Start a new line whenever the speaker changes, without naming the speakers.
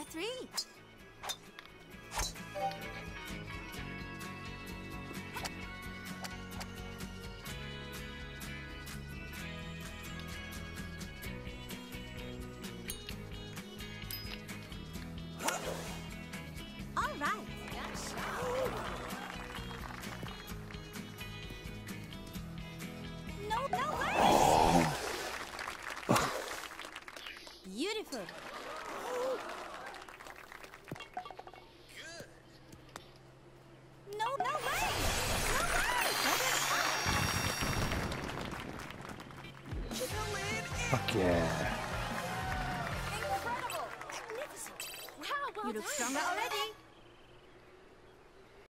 3. All right. No way. Beautiful. No way. No way.
Fuck yeah.
Incredible. Magnificent. Wow, well
You look
done.
stronger already.